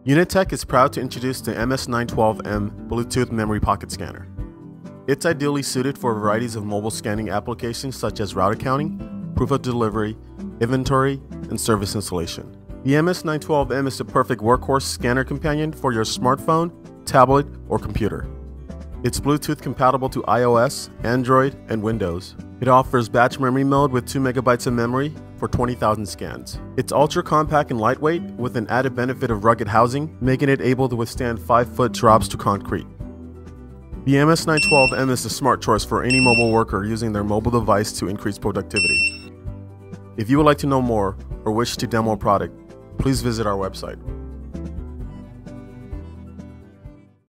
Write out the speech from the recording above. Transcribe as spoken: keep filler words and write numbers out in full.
Unitech is proud to introduce the M S nine twelve M Bluetooth Memory Pocket Scanner. It's ideally suited for varieties of mobile scanning applications such as route accounting, proof of delivery, inventory, and service installation. The M S nine twelve M is the perfect workhorse scanner companion for your smartphone, tablet, or computer. It's Bluetooth compatible to iOS, Android, and Windows. It offers batch memory mode with two megabytes of memory for twenty thousand scans. It's ultra compact and lightweight with an added benefit of rugged housing, making it able to withstand five foot drops to concrete. The M S nine twelve M is the smart choice for any mobile worker using their mobile device to increase productivity. If you would like to know more or wish to demo a product, please visit our website.